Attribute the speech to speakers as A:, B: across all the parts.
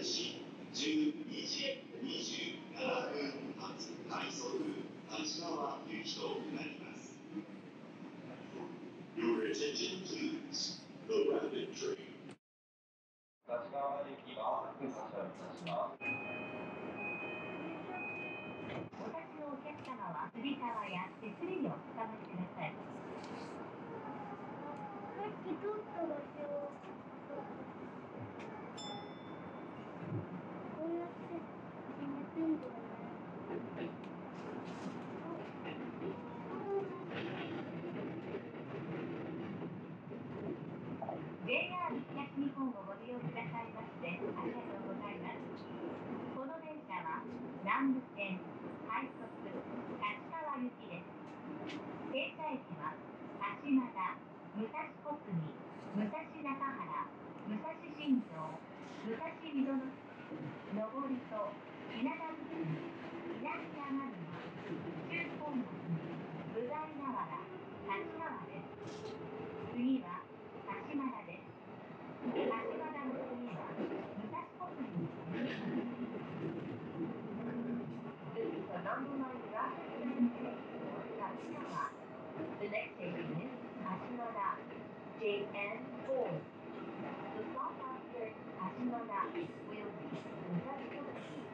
A: し12時27分発快速立川行きとなります。Your attention please. The rapid train.
B: 立川行きは発車いたします。
C: お立ちのお客様はつり革や手すりにおつかまりください。さっき通った場所。こうやって決めてんだよね。JR 東日本をご利用くださいましてありがとうございます。この電車は南武線快速立川行きです。停車駅は橋又、武蔵小杉、武蔵中原、武蔵新城、武蔵溝の上りと稲田口、南長沼、中本町、武大田原、立川です。次は橋又です。橋又の次は武蔵小杉です。This is the number 9 rapid transit for Kashima. The next station is Hashimada, JN4. The stop after Hashimada will be Musashi-Kokuji.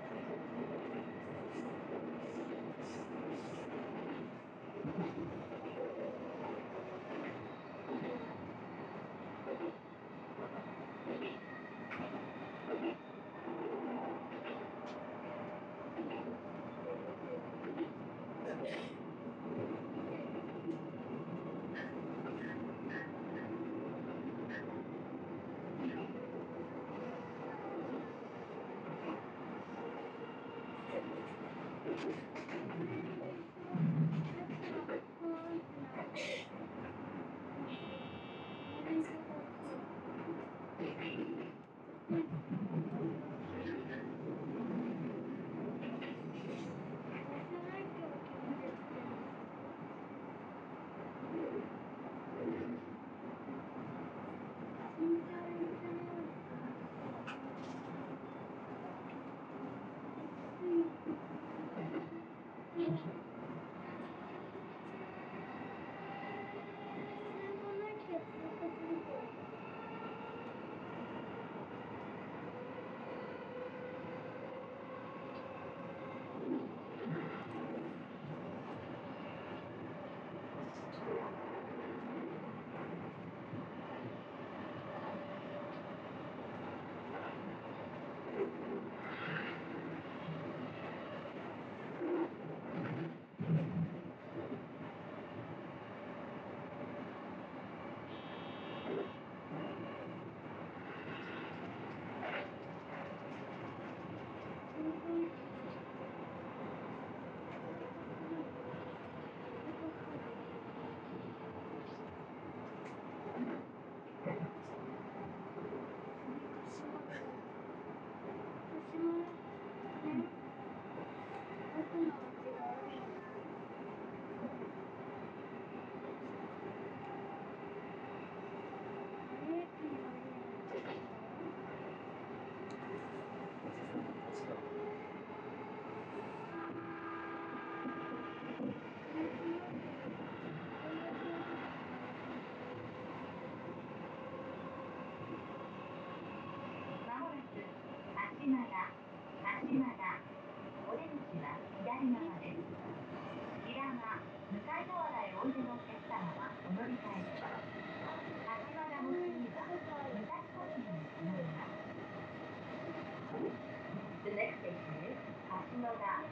C: The next station is Hashimada,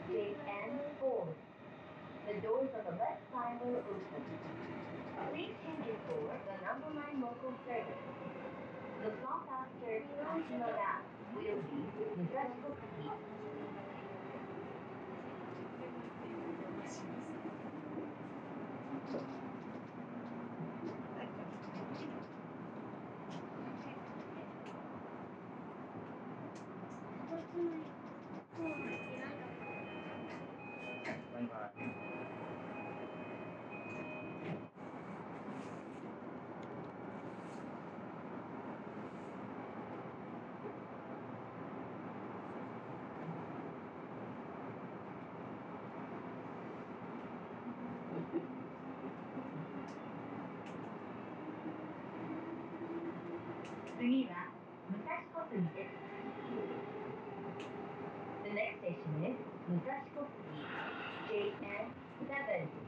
C: JN4. The doors on the left side will open. Please change it for the number 9 local service. The stop after Hashimada will be Musashi-Kokuji.
B: バイバイ。
C: 次は武蔵小杉です。The next station is 武蔵小杉 JN7.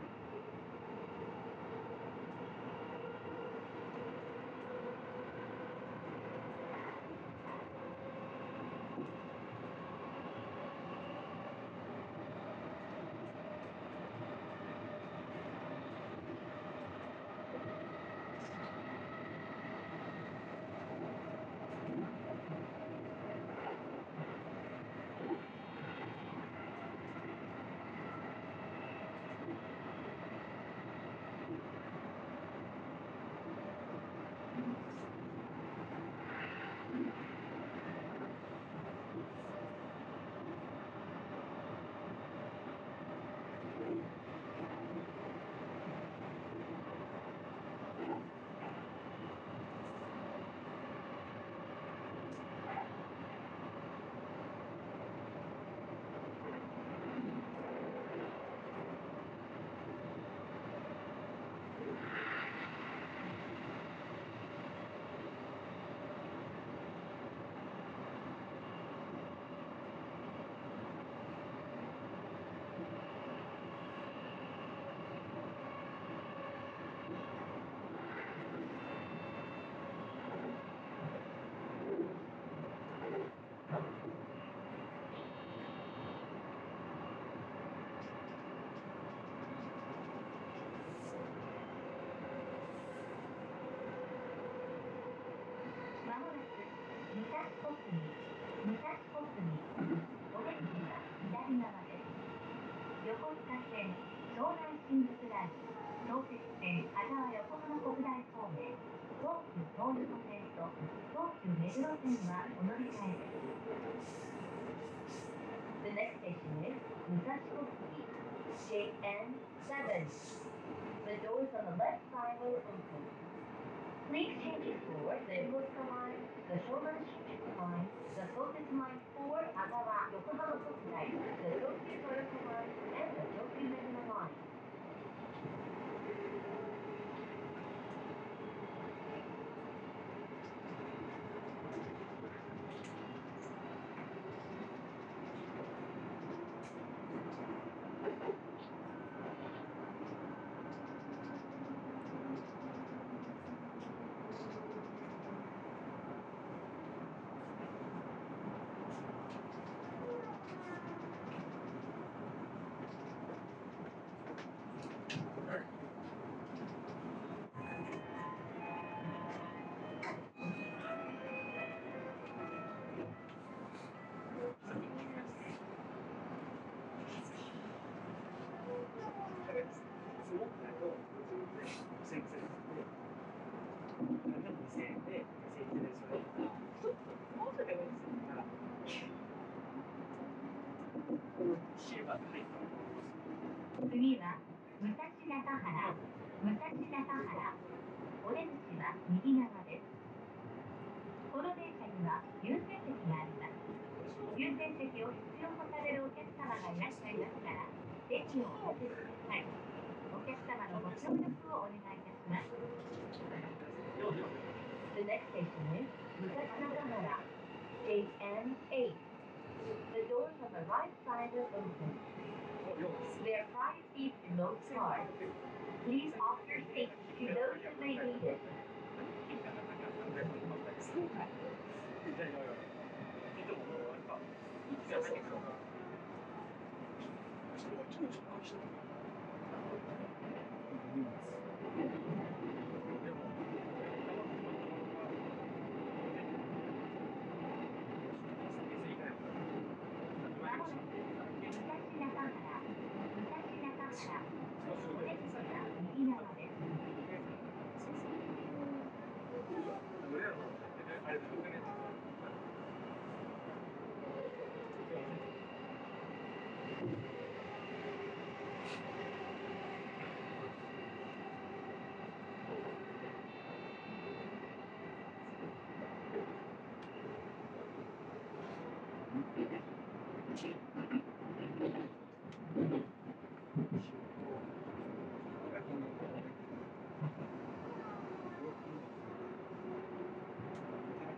C: まもなく武蔵小杉お出口は左側です。横須賀線湘南新宿ライン、相鉄線羽沢横浜国大方面、東急東横線と東急目黒線はお乗り換えです。The next station is 武蔵小杉 JN7. The doors on the left side will open. Please change it for the Yokosuka line, the Shonan Shinjuku line, the Sottetsu line for Agawa Yokohama Kokusai, the Tokyu Toyoko line, and the Tokyu Meguro line. 次は武蔵中原。お出口は右側です。この電車には優先席があります。優先席を必要とされるお客様がいらっしゃいましたら、席をお立てください。お客様のご協力をお願いいたします。The next station is 武蔵中原 JN8. The doors on the right side are open. There are 5 seats in most cars. Please offer your seat to those who may need it. まもなく武蔵中原。お出口は右側です。
D: ま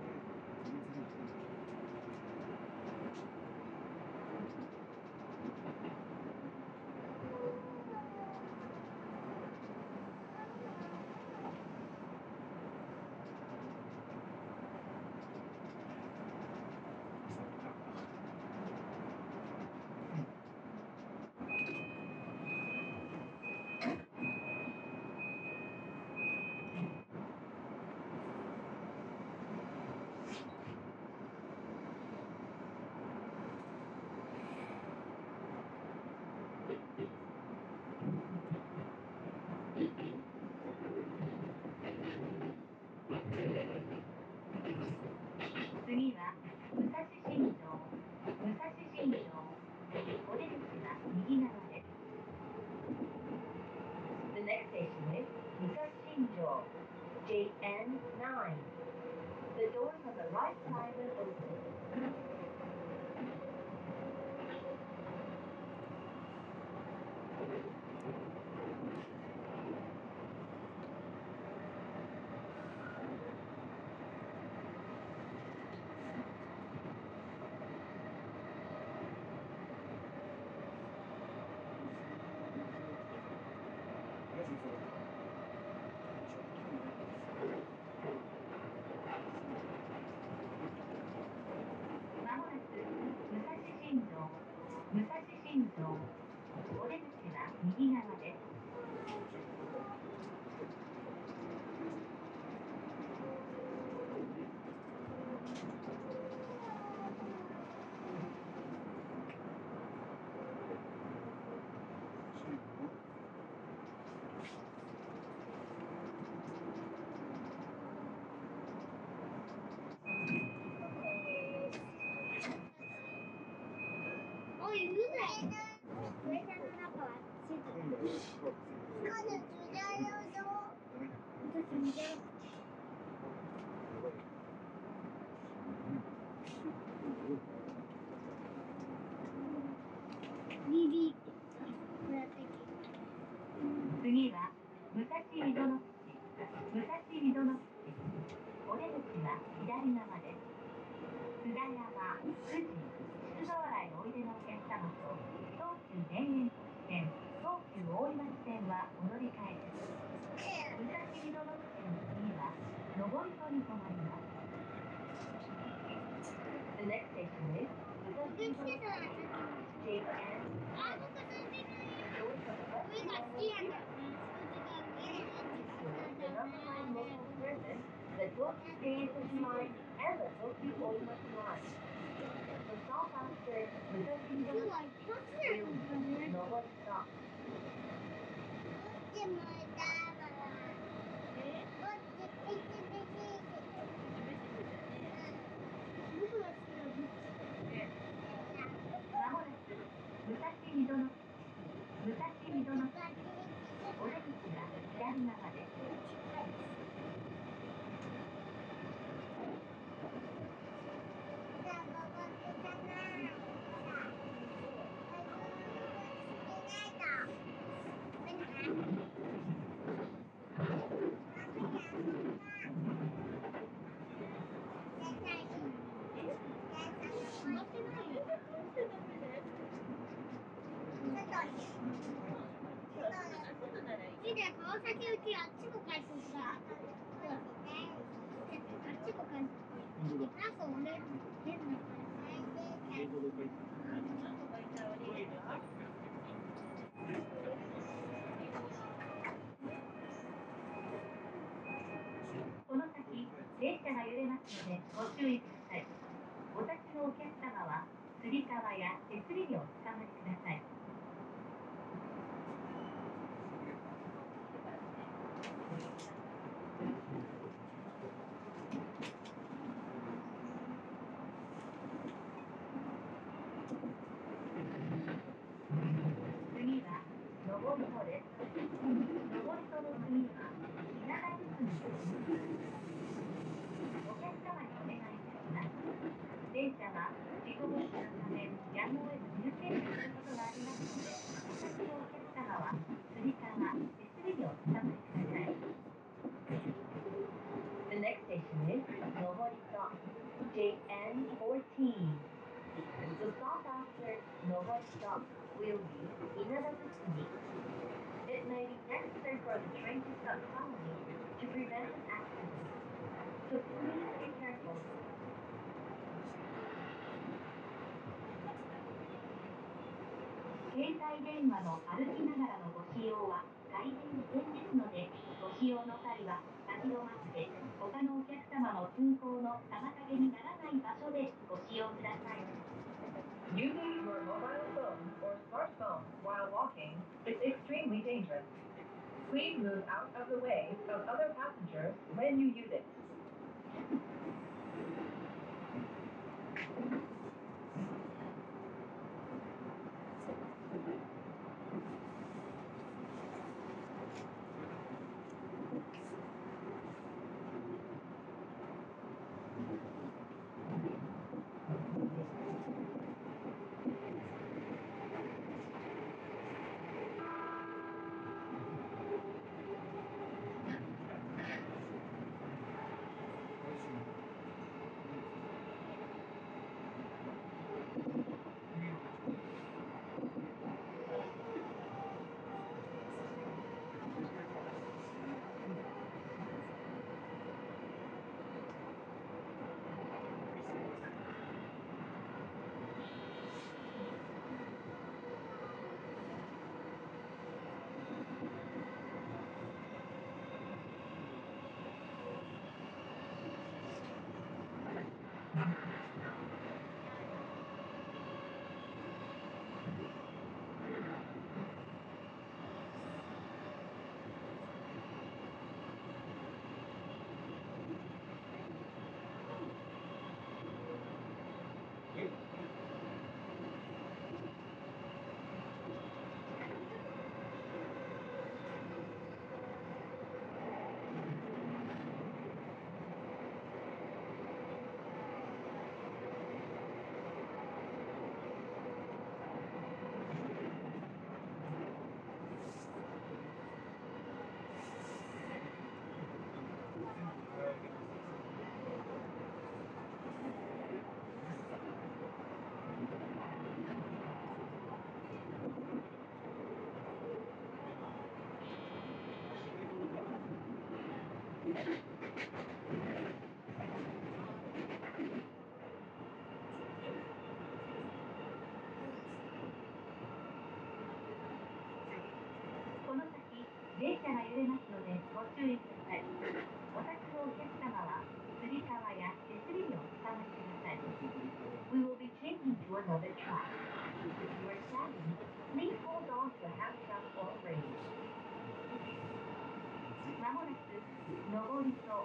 C: 次は武蔵新城。武蔵新城。お出口は右側です。The next station is 武蔵新城 JN9. The doors on the right side will open. まもなく武蔵新城。武蔵新城。お出口は右側です。
D: おい、うるさいな。上さんの中は静か。彼女だよ。私じゃ。ビビこれやってき。
C: 次は武蔵井戸の口。武蔵井戸の口。お出口は左側です。津田山、富士、宍戸原へおいでのお客様と東急田園都市線、東急大井町線はお乗り換えです。武蔵井戸の口の次は上り戸に停まります。The next station is 武蔵井戸の口 JN。
D: あ、僕住んでる。上が好きやから。
C: The number 5 local service, the Tokyu Station Line, and the Tokyu Oimachi Line. The stop after Musashi
D: 今日は一発やったね。
C: 上りstop.
D: でもだから。こっちピチピチ僕が好きなビッチ。
C: まもなく武蔵井戸の口。武蔵井戸の口。お出口は左側です。
D: 川崎うちあっちも帰ってきた。あっちも帰ってきた。あ、そうね。
C: この先、電車が揺れますのでご注意ください。お立ちのお客様は、つり革や手すりにおつかまりください。次は上り戸です。上り戸の次は稲田堤です。お客様にお願いいたします。電車は事故防止のためやむを得ず急停車することがありますので、お先のお客様はつり革、手すりにおつかまりください。The next station is 上り戸 JN14. The stop after Nobody Stop will be Inadabutsugi. It may be necessary for the train to stop suddenly to prevent an accident. So please be careful. 携帯電話の歩きながらのご使用は大変危険ですので、ご使用の際は立ち止まって他のお客様の通行の妨げにならない場所でご使用ください。Using your mobile phone or smartphone while walking Please move out of the way of other passengers when you use it. この先、電車が揺れますのでご注意ください。お宅のお客様はつり革や手すりをお使いください。We will be changing to another track. If you are standing, please hold on to the handrail or rail. まもなく上りと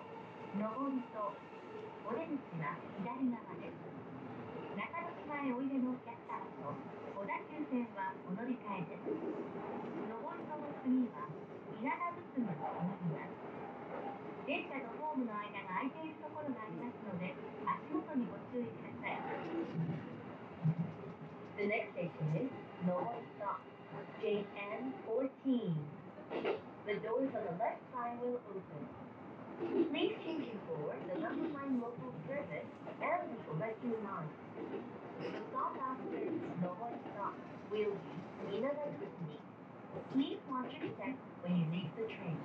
C: お出口は左側です。中野島へおいでのお客様と小田急線はお乗り換えです。上りとの次は稲田堤となります。電車とホームの間が空いているところがありますので足元にご注意ください。The next station is Nobori Stop, JN14. The doors on the left side will open. Please change for the number 9 local service and the Obekyu line. The stop after Nobori Stop will be Inada-Tsumi. Please watch your step when you leave the train.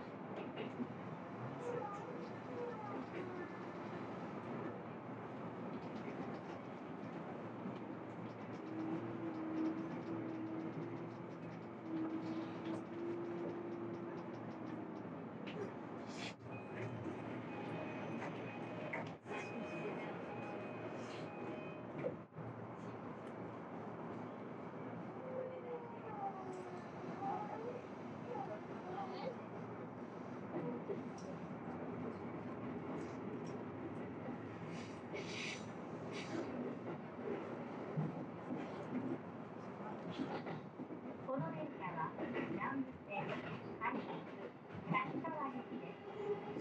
C: この電車は南武線快速立川行きです。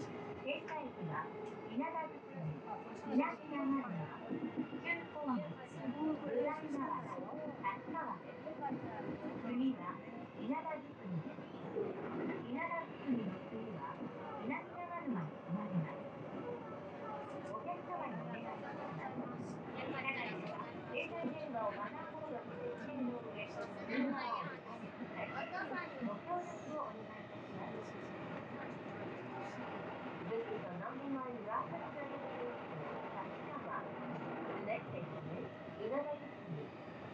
C: 停車駅は稲田堤、東山島、中高口、ブラン川原、立川です。次は稲田堤です。稲田堤の次は東山沼に止まります。お客様にお願いいたします。車内では携帯電話をマナーモードに設定の上、電話をお控えください。ご協力をお願いいたします。This is the number 9 rapid service station, Tachikawa. The next station is Inada-Tsumi,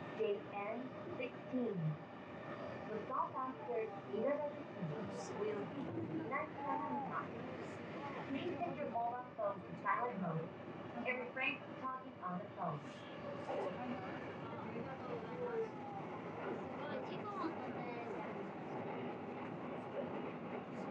C: JN16. The stop after Inada-Tsumi will be Inachiyanama. Please set your mobile phone to silent mode and refrain from talking on the phone.
D: すごい事故はね。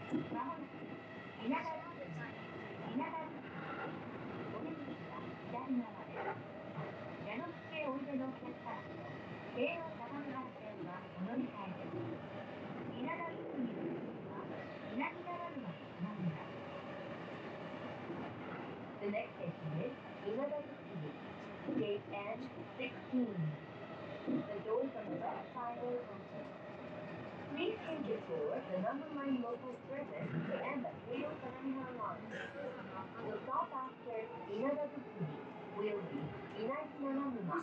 C: まもなく稲田ルート、お出口は左側です。矢野口へおいでのお客様と京王相模原線はお乗り換えです。稲田ルートにおいては南長沼に停まります。The next station is Inadabukuni, gate N16. The doors on the left side will open. Please change it for the number line local service and the Keio Sanamihara line. The stop after Inadabukuni will be Inagi-Nananuma.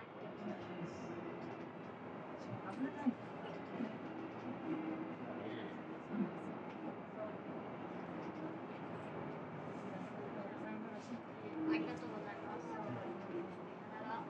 D: ありがとうございます。さよなら。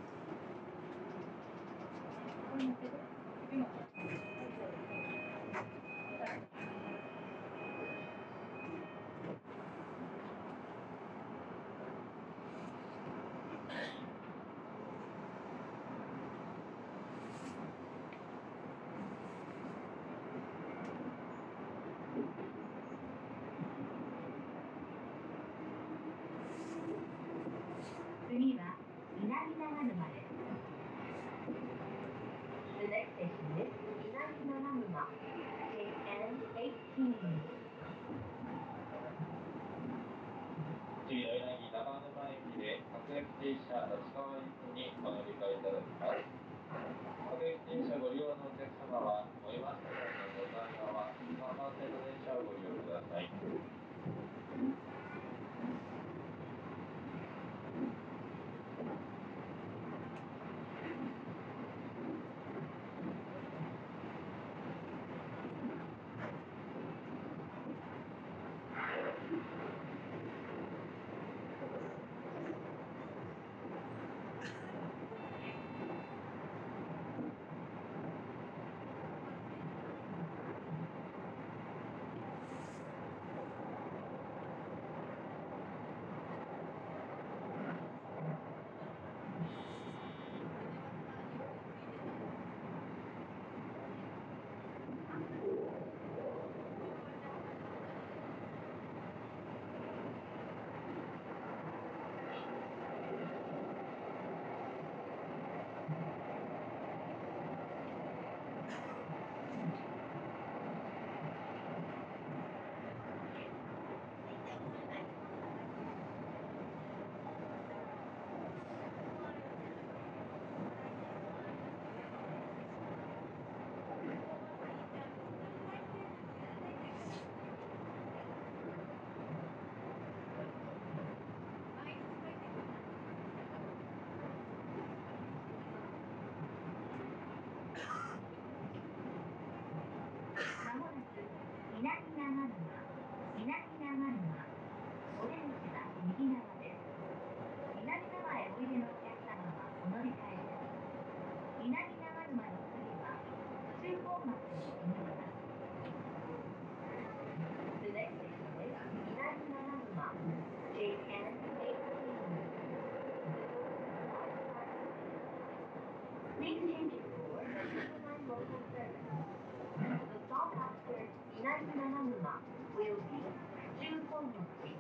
C: 次は南長沼です。The next station is Inagi-Nananuma, gate N18.
B: 次の柳長沼駅で各駅停車立川行きにお乗り換えいただきます。各駅停車ご利用のお客様はおりますのご座側3番線の電車をご利用ください。
C: お出口は右側です。南側へおいでのお客様はお乗り換えです。南長沼の次は中本町に停まります。The next station is Inagi-Nananuma, gate N18. Please change it for the number line local service. The stop after Inagi-Nananuma will be 中本町.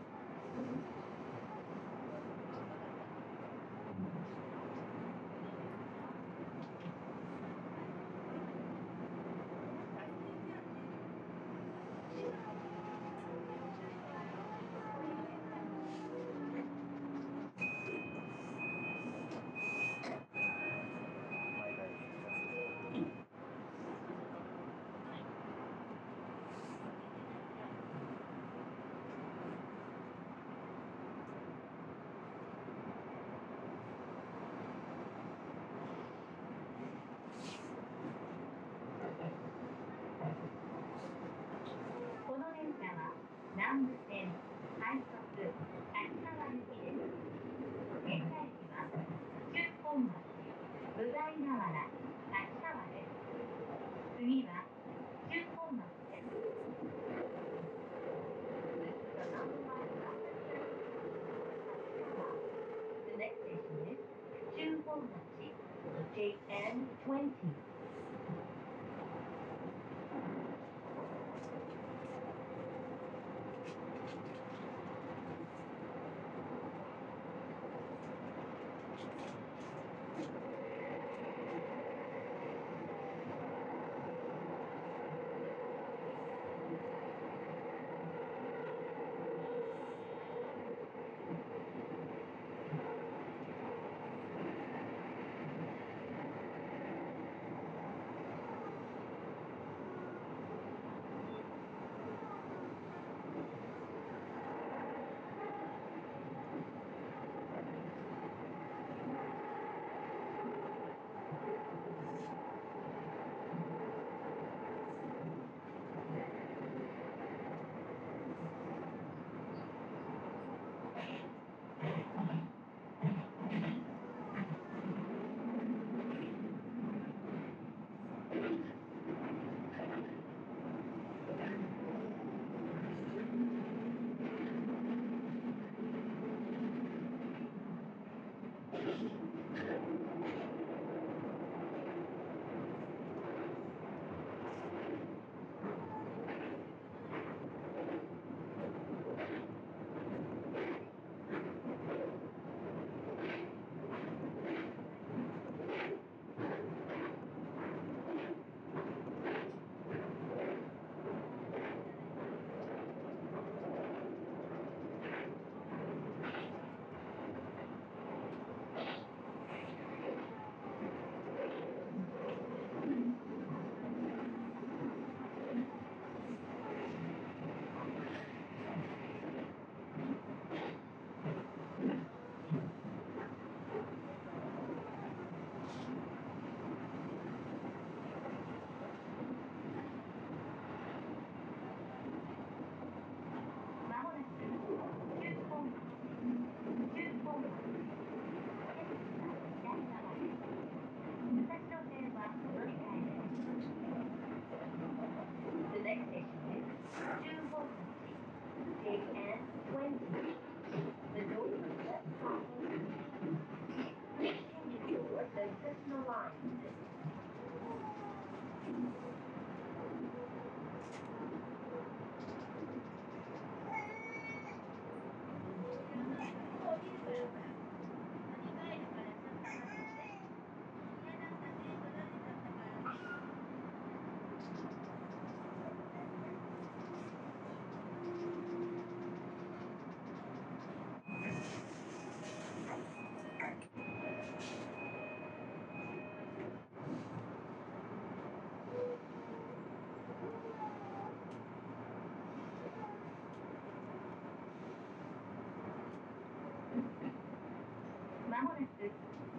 C: 南武線快速立川行きです。現在地は中本町、武在河原、立川です。次は中本町です。This is the number line after The next station is 中本町, gate N20.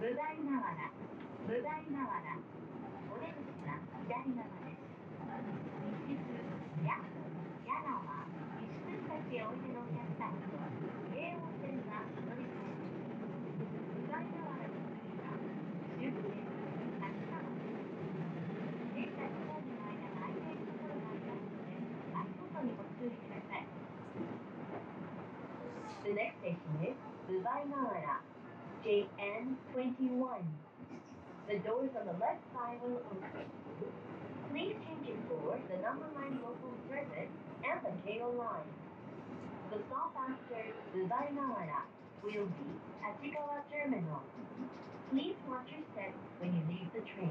C: 武大河原、武大河原。お出口は左側です。西津、矢川、西津崎へおいでのお客様と、京王線は乗り換えです。武大河原の次は終点、立川です。電車とホームの間が空いているところがありますので、足元にご注意ください。The next station is Buvaigawara, JN21. The doors on the left side will open. Please change it for the number line local service and the KO line. The stop after Buvaigawara will be Tachikawa Terminal. Please watch your step when you leave the train.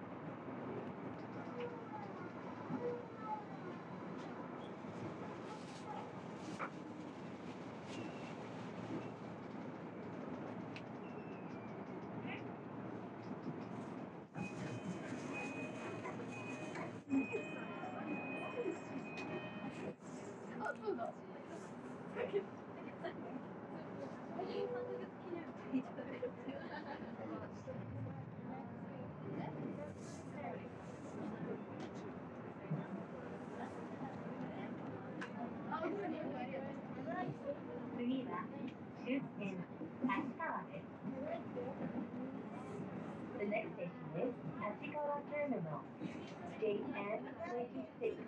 C: 次は終点、立川です。The next station is Tachikawa Terminal, JN26.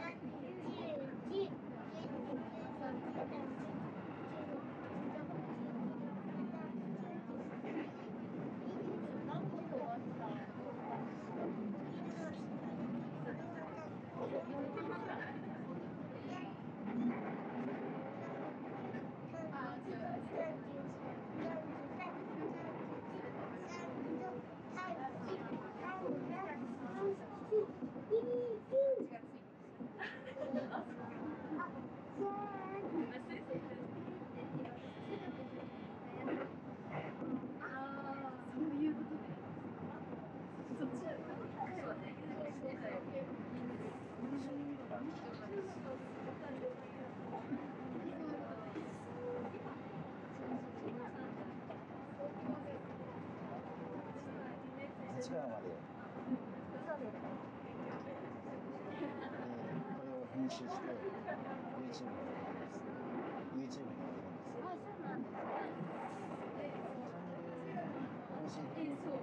E: 立川まで。
D: そうです。
E: これを編集して YouTube に上げます。YouTube に上げるんです。
D: あ、そうなんです。
E: 更新っていうそう。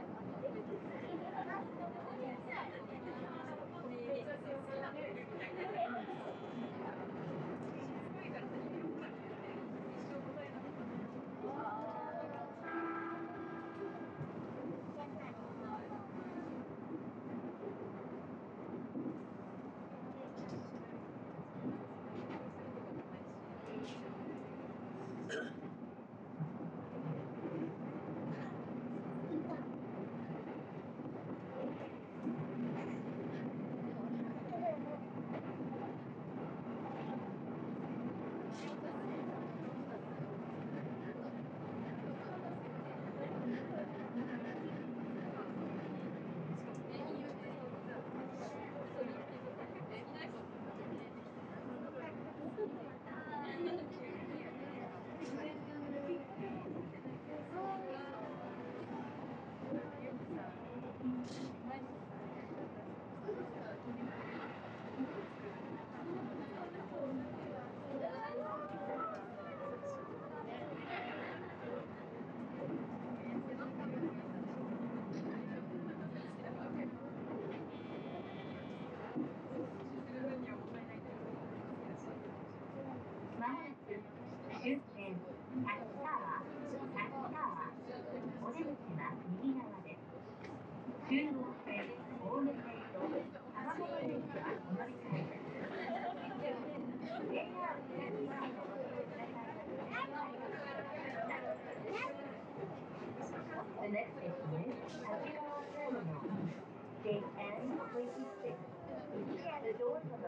C: 次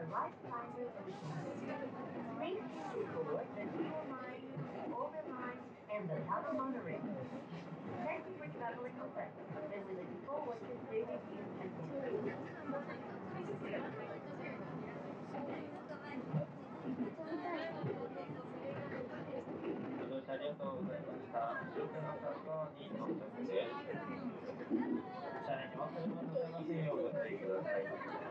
C: life finder solution. Please choose for the Dual Line, Overline, and the Tata monorail. Thank you for traveling with us, and we look forward to seeing you
B: ご乗車ありがとうございました。終点の川側に到着です。車内に忘れ物のせませんようご注意ください。